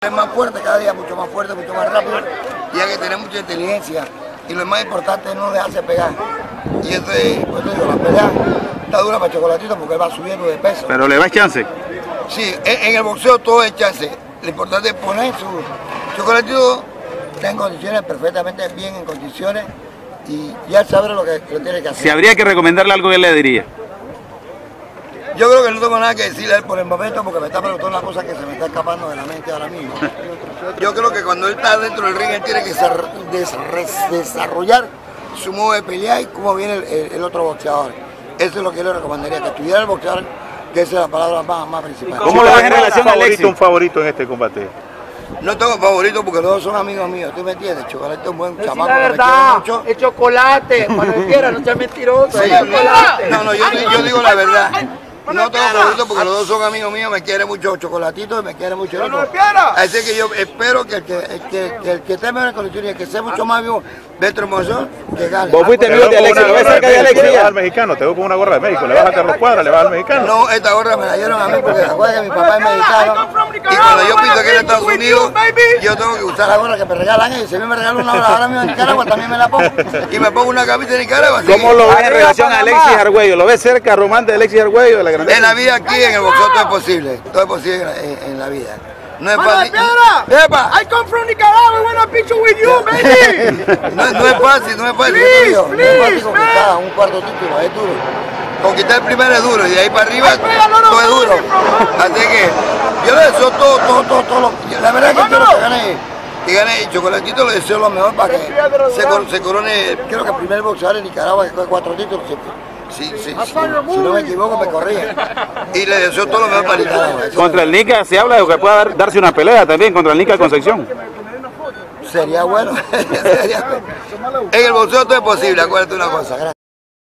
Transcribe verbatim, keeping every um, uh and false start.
Es más fuerte cada día, mucho más fuerte, mucho más rápido, y hay que tener mucha inteligencia. Y lo más importante es no dejarse pegar. Y eso es, pues digo, la pelea está dura para Chocolatito porque va subiendo de peso. ¿Pero le das chance? Sí, en, en el boxeo todo es chance. Lo importante es poner su... Chocolatito está en condiciones, perfectamente bien en condiciones, y ya sabe lo que, lo tiene que hacer. Si habría que recomendarle algo, ¿qué le diría? Yo creo que no tengo nada que decirle a él por el momento porque me está preguntando una cosa que se me está escapando de la mente ahora mismo. Yo creo que cuando él está dentro del ring, él tiene que desarrollar su modo de pelear y cómo viene el, el, el otro boxeador. Eso es lo que yo le recomendaría, que estuviera el boxeador, que esa es la palabra más, más principal. ¿Cómo lo ves en relación a Alexis? ¿Un favorito en este combate? No tengo favorito porque los dos son amigos míos, ¿tú me entiendes? Chocolate es un buen es chamaco, la me verdad, quiere mucho. Es Chocolate, cuando quiera, no seas mentiroso, Sí. es Chocolate. No, no, yo, yo digo la verdad. No tengo favorito porque los dos son amigos míos, me quiere mucho Chocolatito y me quiere mucho el otro. Así que yo espero que el que, el que, que, el que esté mejor en condiciones y el que sea mucho más vivo dentro del emoción, que gane. ¿Vos fuiste amigo de Alexis? ¿Lo ves cerca de Alexis? Le vas al mexicano, te veo con una gorra de México, le vas a Carlos Cuadra, le vas al mexicano. No, esta gorra me la dieron a mí porque recuerda que mi papá es mexicano y cuando yo pienso que en Estados Unidos, yo tengo que usar la gorra que me regalan ellos. Si a mí me regalan una gorra ahora mismo en Nicaragua, también me la pongo y me pongo una camisa de Nicaragua. ¿Cómo lo ves en relación a Alexis Argüello? ¿Lo ves cerca, Román, de Alexis Argüello? De la grandeza? En la vida aquí, en el boxeo, todo es posible. Todo es posible en, en la vida. No es fácil. ¡Epa! I come from Nicaragua, I want a picture with you, baby. No, no es fácil, no es fácil. Please, Yo te digo, no es fácil conquistar un cuarto título, es duro. Conquistar el primero es duro y de ahí para arriba todo es duro. Así que yo le deseo todo, todo, todo, todo. Lo, la verdad es que quiero que gane, que gane y Chocolatito, le deseo lo mejor para que se, se corone, creo que el primer boxeador en Nicaragua que coge cuatro títulos. Sí, sí, sí, si no me equivoco me corría. Y le deseo todo lo mejor para Nicaragua. Contra el Nica se habla de que pueda dar, darse una pelea también contra el Nica Concepción. Sería bueno. Sería bueno. En el boxeo todo es posible, acuérdate una cosa. Gracias.